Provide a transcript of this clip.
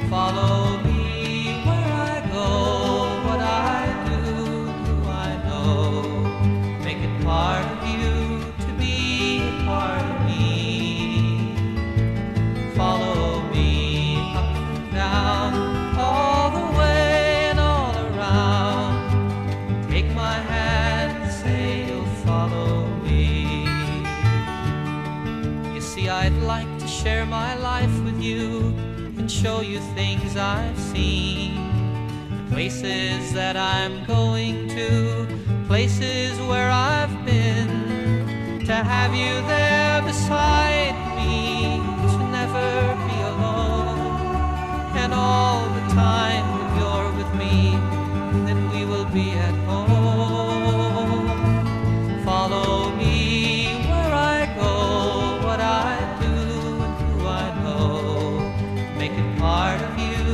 Follow me where I go, what I do, who I know. Make it part of you to be a part of me. Follow me up and down, all the way and all around. Take my hand and say you'll follow me. You see, I'd like to share my life with you and show you things I've seen, the places that I'm going to, places where I've been. To have you there beside me, to never be alone, and all the time that you're with me, then we will be at home. Follow me where I go, what I do and who I know. Make it part of you